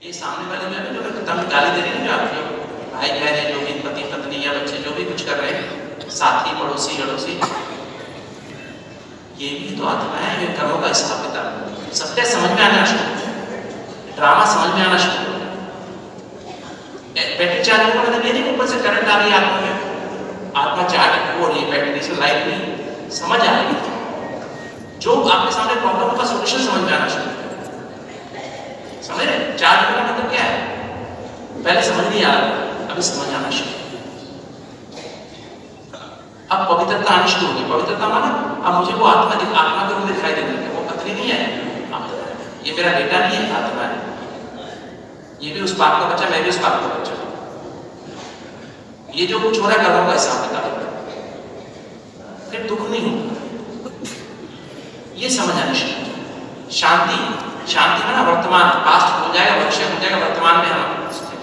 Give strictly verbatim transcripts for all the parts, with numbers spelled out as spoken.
ये सामने वाले में जो तंग गाली दे रही है, आपके भाई बहन है, जो भी पति पत्नी या बच्चे जो भी कुछ कर रहे हैं, साथी पड़ोसी अड़ोसी, ये भी तो आत्मा है, ये कर्मों का हिसाब किताब सत्य समझ में आना शुरू, ड्रामा समझ में आना शुरू। बैटरी चार्ज होने का मतलब ये नहीं ऊपर से करंट आ रही है आत्मा में, आत्मा चार्ज हो रही है, बैटरी से लाइट नहीं समझ आ रही है। जो आपके सामने प्रॉब्लम का सॉल्यूशन समझ में आना शुरू, समझ रहे? चार्ज होने का मतलब क्या है? पहले समझ नहीं आ रहा, अभी समझ आना शुरू। अब पवित्रता आनी शुरू होगी। पवित्रता माना अब मुझे वो आत्मा दिख आत्मा के रूप में दिखाई देने लगे। वो पत्नी नहीं है, ये मेरा बेटा नहीं है, आत्मा है। ये भी उस बाप का बच्चा, मैं भी उस बाप का बच्चा। ये जो कुछ हो रहा है कर्मों का हिसाब किताब, फिर दुख नहीं होगा, ये समझ आनी शुरू। शांति, शांति में ना वर्तमान, पास्ट हो जाएगा, भविष्य हो जाएगा, वर्तमान में हम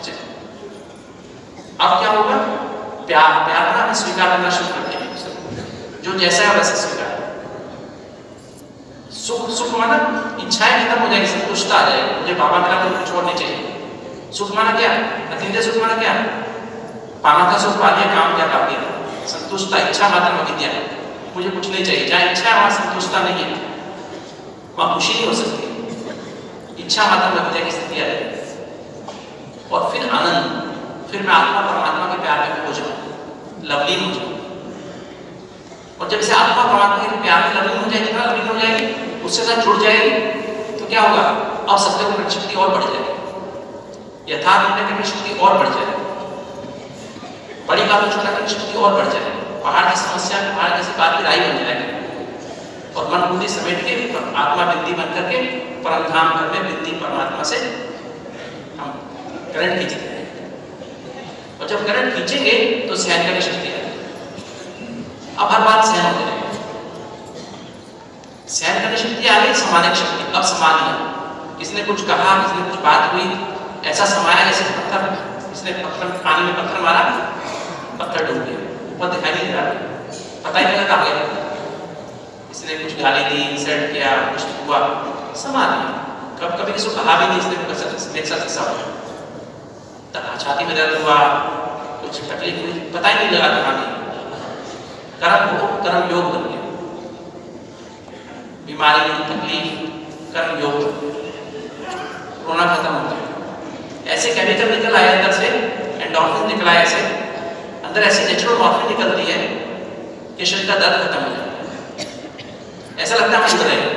अब क्या होगा? प्यार, प्यार ना हमें स्वीकार करना शुरू करते हैं, जो जैसा है वैसा स्वीकार। सुख, सुख माना इच्छाएं खत्म हो जाएगी, संतुष्टता आ जाएगी, मुझे बाबा मेरा कुछ और नहीं चाहिए। सुख माना क्या? अतीन्द्रिय सुख माना क्या? पाना था सुख पा दिया, काम क्या पा दिया, संतुष्टता, इच्छा मात्र अविद्या, मुझे कुछ नहीं चाहिए। जहाँ इच्छा है वहां संतुष्टता नहीं है, वहां खुशी नहीं हो सकती, इच्छा मात्र अविद्या की स्थिति आ जाएगी। और फिर आनंद, फिर मैं आत्मा परमात्मा के प्यार में खो जाऊं, लवलीन हो जाऊं। और जब से आत्मा परमात्मा के प्यार में लवलीन हो जाएगी, कितना लवलीन हो जाएगी, उससे साथ जुड़ जाएगी, तो क्या होगा? अब सत्य को शक्ति और बढ़ जाएगी, यथार्थ होने की शक्ति और बढ़ जाएगी, बड़ी बात को छोटा करने की शक्ति और बढ़ जाएगी, पहाड़ की समस्या पहाड़ जैसी बात की राई बन जाएगी। और मन बुद्धि समेट के आत्मा बिंदी बन करके परमधाम घर में बिंदी परमात्मा से हम करंट खींचते हैं। और जब करंट खींचेंगे तो सहन करने शक्ति आएगी। अब हर बात सहन होते रहेगी, सहन करने शक्ति आ गई, समाने की शक्ति। अब समा लिया, किसी ने कुछ कहा, किसी ने कुछ बात हुई, ऐसा समाया जैसे पत्थर, किसने पत्थर पानी में पत्थर मारा, पत्थर डूब गया, ऊपर दिखाई नहीं दे रहा, पता ही नहीं लगा कहाँ गया। किसी ने कुछ गाली दी, इंसल्ट किया, कुछ हुआ, समा लिया। कब कभी किसी को कहा भी नहीं, इसने मेरे साथ ऐसा हुआ, छाती में दर्द हुआ, कुछ तकलीफ हुई, पता ही नहीं लगा कहाँ गई। कर्म हो, कर्म योग बन गया, बीमारी में तकलीफ, कर्म योग, कोरोना खत्म हो गया। ऐसे केमिकल निकल आए अंदर से, एंडोर्फिन निकल आए, ऐसे अंदर ऐसी नेचुरल मॉर्फिन निकलती है कि शरीर का दर्द खत्म हो जाता है, ऐसा लगता है हम रहे।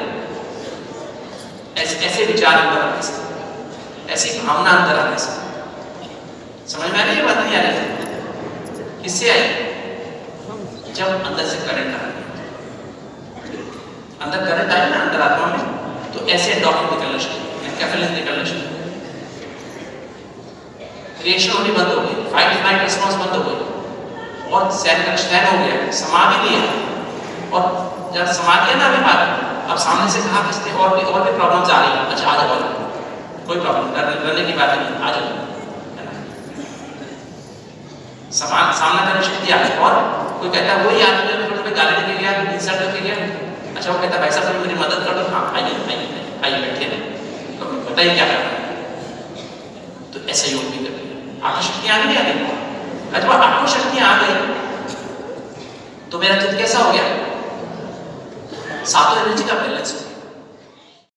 ऐसे ऐसे विचार अंदर आने से, ऐसी भावना अंदर आने से, समझ में आ रही है बात? नहीं आ रही? किससे आई? जब अंदर से करंट आ रही, अंदर करंट आए ना अंदर आत्मा में, तो ऐसे एंडोर्फिन निकलना शुरू, एनकेफेलिन निकलना शुरू, रिएक्शन होनी बंद हो गई, फाइट फ्लाइट रिस्पॉन्स बंद हो गई, और सहन सहन हो गया, समा भी लिया। और जब समा लिया ना अभी बात, अब सामने से कहा किसने और भी और भी प्रॉब्लम्स आ रही है, अच्छा आ जाओ, कोई प्रॉब्लम डरने की बात नहीं, आ जाओ, समान सामना करने शक्ति आ गई। और कोई कहता है वही आदमी ने थोड़ी गाली देके गया, इंसल्ट करके गया, अच्छा वो कहता है भाई साहब मेरी मदद कर दो, हाँ आइए आइए आइए बैठिए ना, तो बताइए क्या करना है। तो ऐसा योग भी कर लिया, आत्म शक्ति आ गई, आ गई। अच्छा आत्म शक्ति आ गई तो मेरा चित्त कैसा हो गया? सातों एनर्जी का बैलेंस।